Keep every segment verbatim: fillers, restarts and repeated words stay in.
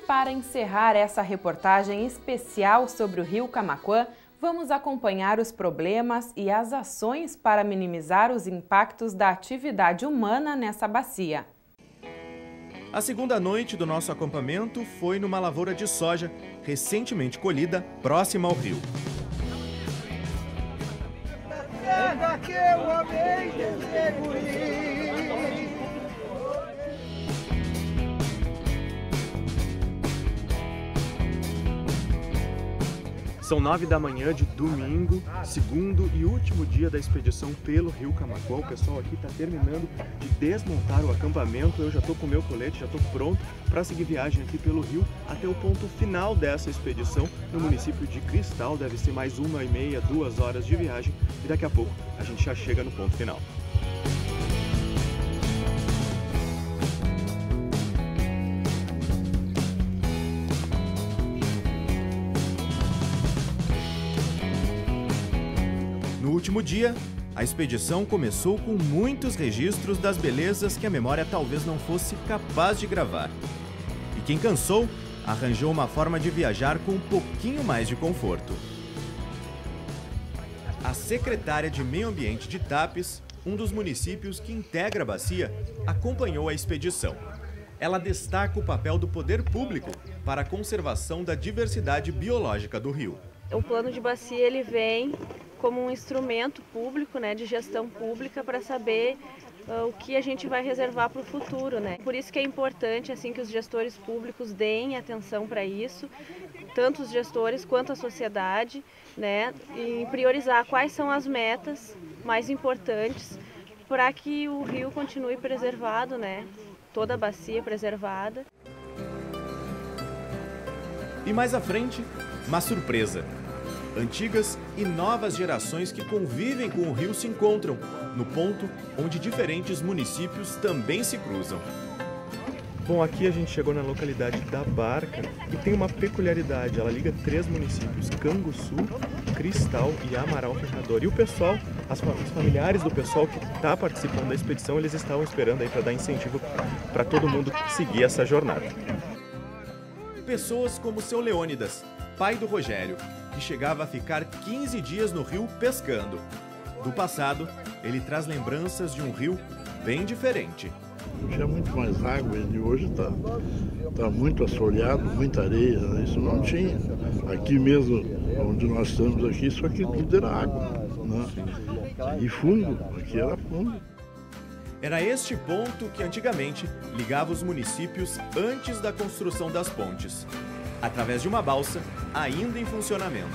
para encerrar essa reportagem especial sobre o Rio Camaquã, vamos acompanhar os problemas e as ações para minimizar os impactos da atividade humana nessa bacia. A segunda noite do nosso acampamento foi numa lavoura de soja, recentemente colhida, próxima ao rio. São nove da manhã de domingo, segundo e último dia da expedição pelo Rio Camaquã. O pessoal aqui está terminando de desmontar o acampamento. Eu já estou com o meu colete, já estou pronto para seguir viagem aqui pelo rio até o ponto final dessa expedição no município de Cristal. Deve ser mais uma e meia, duas horas de viagem e daqui a pouco a gente já chega no ponto final. No último dia, a expedição começou com muitos registros das belezas que a memória talvez não fosse capaz de gravar. E quem cansou, arranjou uma forma de viajar com um pouquinho mais de conforto. A secretária de Meio Ambiente de Tapes, um dos municípios que integra a bacia, acompanhou a expedição. Ela destaca o papel do poder público para a conservação da diversidade biológica do rio. O plano de bacia ele vem como um instrumento público, né, de gestão pública para saber uh, o que a gente vai reservar para o futuro, né? Por isso que é importante assim que os gestores públicos deem atenção para isso, tanto os gestores quanto a sociedade, né, em priorizar quais são as metas mais importantes para que o rio continue preservado, né? Toda a bacia preservada. E mais à frente, uma surpresa. Antigas e novas gerações que convivem com o rio se encontram, no ponto onde diferentes municípios também se cruzam. Bom, aqui a gente chegou na localidade da Barca e tem uma peculiaridade, ela liga três municípios, Canguçu, Cristal e Amaral Ferrador. E o pessoal, as, os familiares do pessoal que está participando da expedição, eles estavam esperando aí para dar incentivo para todo mundo seguir essa jornada. Pessoas como o seu Leônidas, pai do Rogério, que chegava a ficar quinze dias no rio pescando. Do passado, ele traz lembranças de um rio bem diferente. Tinha muito mais água e hoje está tá muito assoreado, muita areia, né? Isso não tinha. Aqui mesmo, onde nós estamos aqui, isso aqui tudo era água, né? E fundo, aqui era fundo. Era este ponto que antigamente ligava os municípios antes da construção das pontes, através de uma balsa ainda em funcionamento.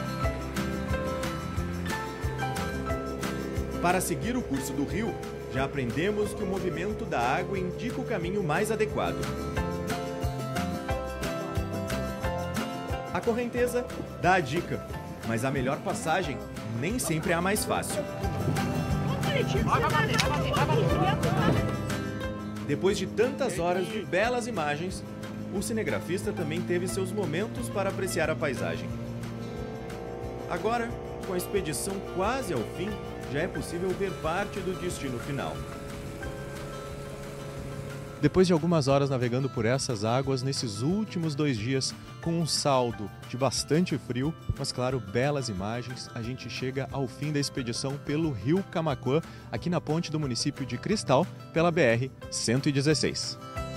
Para seguir o curso do rio, já aprendemos que o movimento da água indica o caminho mais adequado. A correnteza dá a dica, mas a melhor passagem nem sempre é a mais fácil. Depois de tantas horas de belas imagens, o cinegrafista também teve seus momentos para apreciar a paisagem. Agora, com a expedição quase ao fim, já é possível ver parte do destino final. Depois de algumas horas navegando por essas águas, nesses últimos dois dias, com um saldo de bastante frio, mas claro, belas imagens, a gente chega ao fim da expedição pelo Rio Camaquã, aqui na ponte do município de Cristal, pela B R cento e dezesseis.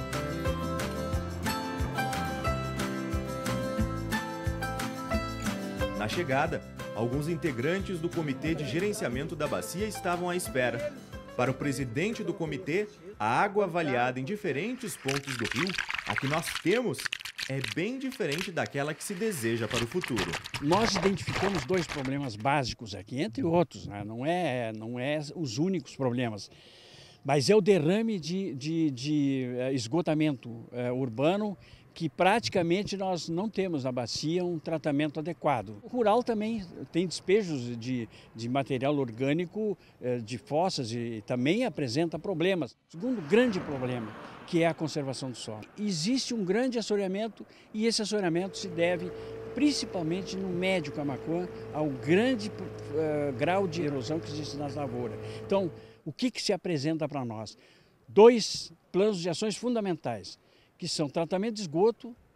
Na chegada, alguns integrantes do Comitê de Gerenciamento da Bacia estavam à espera. Para o presidente do comitê, a água avaliada em diferentes pontos do rio, a que nós temos, é bem diferente daquela que se deseja para o futuro. Nós identificamos dois problemas básicos aqui, entre outros, né? não, é, não é os únicos problemas, mas é o derrame de, de, de esgotamento é, urbano, que praticamente nós não temos na bacia um tratamento adequado. O rural também tem despejos de, de material orgânico, de fossas, e também apresenta problemas. Segundo grande problema, que é a conservação do solo. Existe um grande assoreamento e esse assoreamento se deve principalmente no médio Camaquã ao grande uh, grau de erosão que existe nas lavouras. Então, o que, que se apresenta para nós? Dois planos de ações fundamentais, que são tratamento de esgoto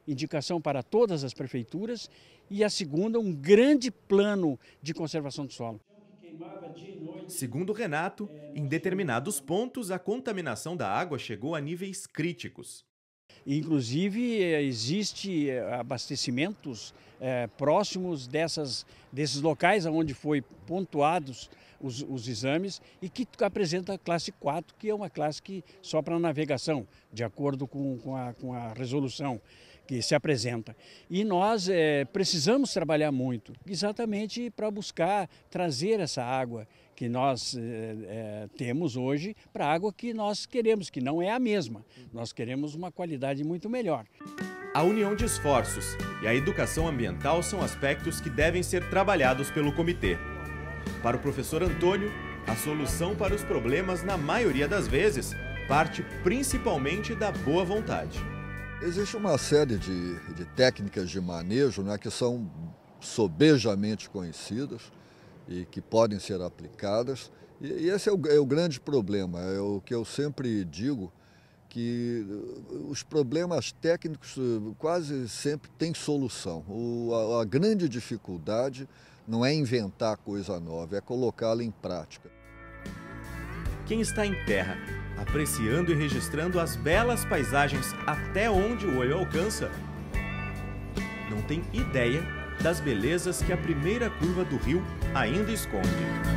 indicação para todas as prefeituras, e a segunda, um grande plano de conservação do solo. Segundo Renato, em determinados pontos a contaminação da água chegou a níveis críticos. Inclusive, existe abastecimentos é, próximos dessas, desses locais onde foi pontuados os, os exames e que apresenta a classe quatro, que é uma classe que só para navegação, de acordo com, com, a, com a resolução que se apresenta. E nós é, precisamos trabalhar muito, exatamente para buscar trazer essa água que nós é, é, temos hoje para a água que nós queremos, que não é a mesma. Nós queremos uma qualidade muito melhor. A união de esforços e a educação ambiental são aspectos que devem ser trabalhados pelo comitê. Para o professor Antônio, a solução para os problemas, na maioria das vezes, parte principalmente da boa vontade. Existe uma série de, de técnicas de manejo, né, que são sobejamente conhecidas e que podem ser aplicadas. E, e esse é o, é o grande problema, é o que eu sempre digo, que os problemas técnicos quase sempre têm solução. O, a, a grande dificuldade não é inventar coisa nova, é colocá-la em prática. Quem está em terra, apreciando e registrando as belas paisagens até onde o olho alcança, não tem ideia das belezas que a primeira curva do rio ainda esconde.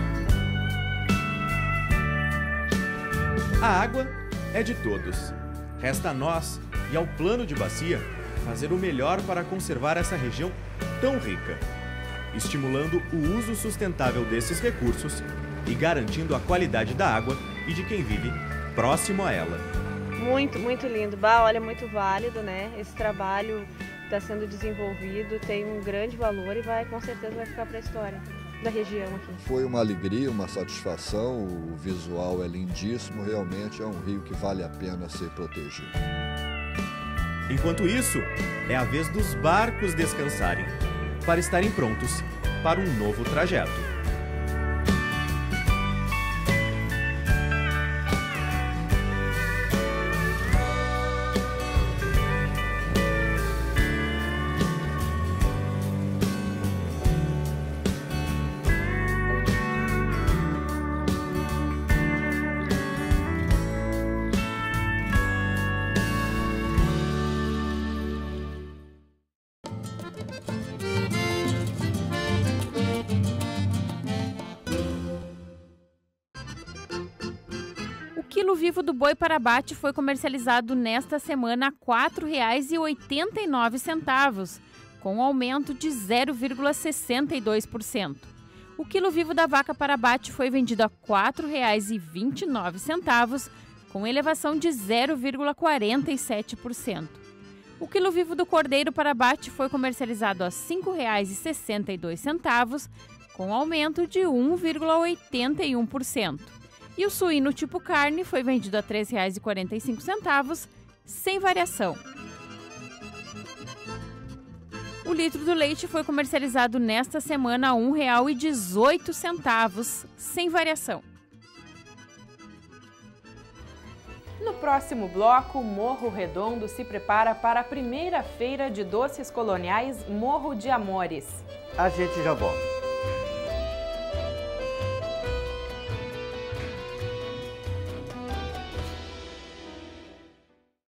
A água é de todos. Resta a nós e ao plano de bacia fazer o melhor para conservar essa região tão rica, estimulando o uso sustentável desses recursos e garantindo a qualidade da água e de quem vive próximo a ela. Muito, muito lindo. Bah, olha, muito válido, né? Esse trabalho está sendo desenvolvido, tem um grande valor e vai, com certeza vai ficar para a história da região aqui. Foi uma alegria, uma satisfação, o visual é lindíssimo, realmente é um rio que vale a pena ser protegido. Enquanto isso, é a vez dos barcos descansarem, para estarem prontos para um novo trajeto. O quilo vivo do boi para abate foi comercializado nesta semana a quatro reais e oitenta e nove centavos, com um aumento de zero vírgula sessenta e dois por cento. O quilo vivo da vaca para abate foi vendido a quatro reais e vinte e nove centavos, com elevação de zero vírgula quarenta e sete por cento. O quilo vivo do cordeiro para abate foi comercializado a cinco reais e sessenta e dois centavos, com aumento de um vírgula oitenta e um por cento. E o suíno tipo carne foi vendido a três reais e quarenta e cinco centavos, sem variação. O litro do leite foi comercializado nesta semana a um real e dezoito centavos, sem variação. No próximo bloco, Morro Redondo se prepara para a primeira feira de doces coloniais Morro de Amores. A gente já volta.